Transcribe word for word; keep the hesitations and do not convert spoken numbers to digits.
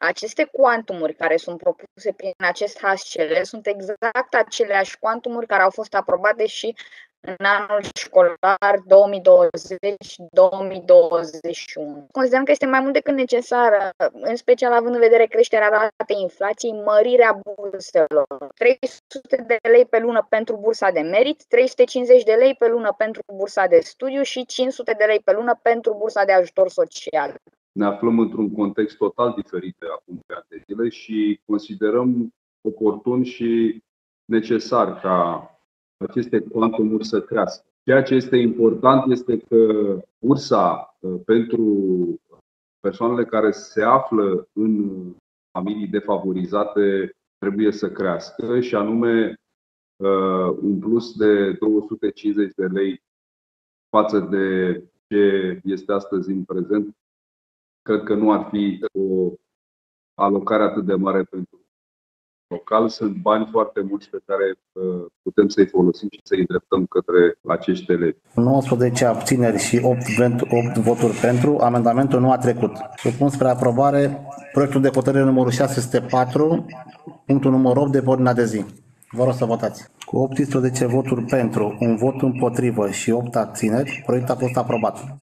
Aceste cuantumuri care sunt propuse prin acest H C L sunt exact aceleași cuantumuri care au fost aprobate și în anul școlar două mii douăzeci două mii douăzeci și unu. Considerăm că este mai mult decât necesară, în special având în vedere creșterea ratei inflației, mărirea burselor. trei sute de lei pe lună pentru bursa de merit, trei sute cincizeci de lei pe lună pentru bursa de studiu și cinci sute de lei pe lună pentru bursa de ajutor social. Ne aflăm într-un context total diferit de acum trei ani de zile și considerăm oportun și necesar ca aceste cuantumuri să crească. Ceea ce este important este că bursa pentru persoanele care se află în familii defavorizate trebuie să crească, și anume un plus de două sute cincizeci de lei față de ce este astăzi în prezent. Cred că nu ar fi o alocare atât de mare pentru local. Sunt bani foarte mulți pe care putem să-i folosim și să-i îndreptăm către acești elevi. nouăsprezece abțineri și opt voturi pentru. Amendamentul nu a trecut. Supun spre aprobare proiectul de hotărâre numărul șase sute patru, punctul numărul opt de pe ordinea de zi. Vă rog să votați. Cu optsprezece voturi pentru, un vot împotrivă și opt abțineri, proiectul a fost aprobat.